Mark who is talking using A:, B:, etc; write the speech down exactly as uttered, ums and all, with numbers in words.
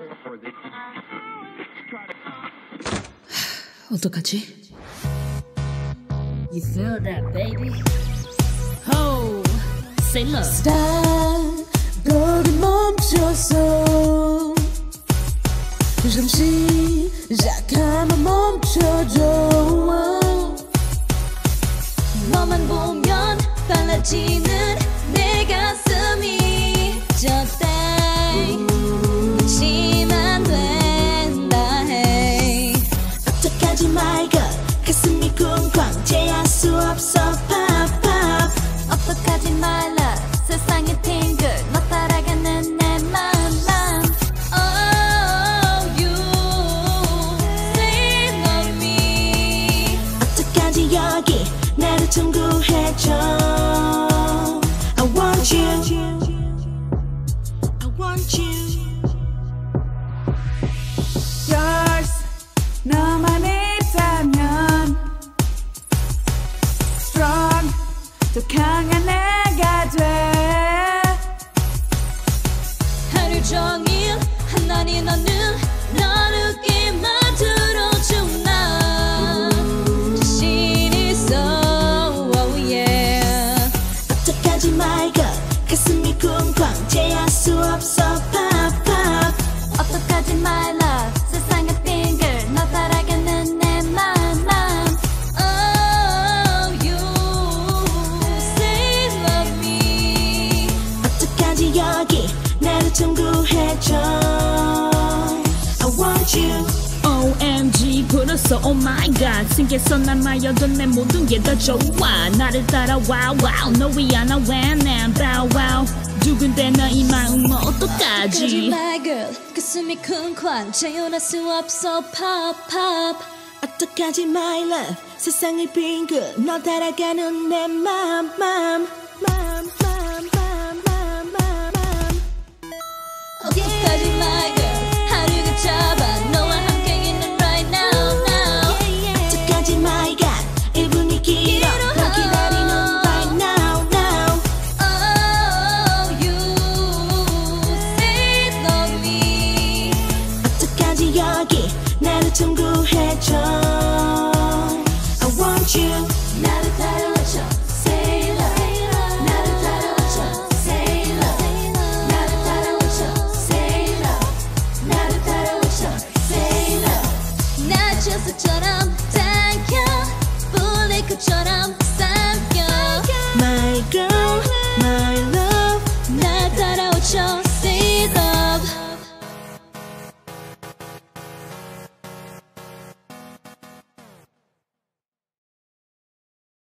A: 어떡하지? You feel that, baby? Oh, say love. Stop, 너를 멈췄어. 잠시 시작하면 멈춰줘. 너만 보면 빨라지는 내 가슴이 저때 놓치면 안 된다 해. 어떡하지 my girl 가슴이 쿵쾅 제할 수 없어 pop pop. 어떡하지 my love 세상에 팅글 너 따라가는 내 맘 맘. Oh you say love me. 어떡하지 여기 나를 청구해줘. I want you I want you
B: Yours 너만 있다면 Strong 더 강한 내가 돼.
A: 하루 종일 하나니 너는 너 느낌만 들어준 나 자신 있어. Oh yeah. 어떡하지 my girl 가슴이 쿵쾅 제할 수 없어 pop pop. 어떡하지 my love 세상에 빙글 너 따라가는 내 맘 맘. Oh you say love me. 어떡하지 여기 나를 청구해줘. I want you O M G 불었어 oh my god. 승계서 난 마여도 내 모든 게 더 좋아. 나를 따라와 wow 너 위안아 when I'm bow wow. 누군데 너의 마음은 어떡하지 my girl 가슴이 쿵쾅 채워낼 수 없어 pop pop. 어떡하지 my love 세상을 빙글 너 따라가는 내 맘 맘 맘 맘 맘 맘 맘. 어떡하지 my girl 하루가 잡아 너와 함께 있는 right now now. 어떡하지 my god 일 분이 길어 너 기다리는 right now now. Oh you say love me. 어떡하지 여기 나를 청구해줘. I want you 나를 따라와줘 say love. 나를 따라와줘 say love. 나를 따라와줘 say love. 나를 따라와줘 say love. 나 저수처럼 당겨 불꽃처럼 삼켜 my girl my love. 날 따라와줘 say love.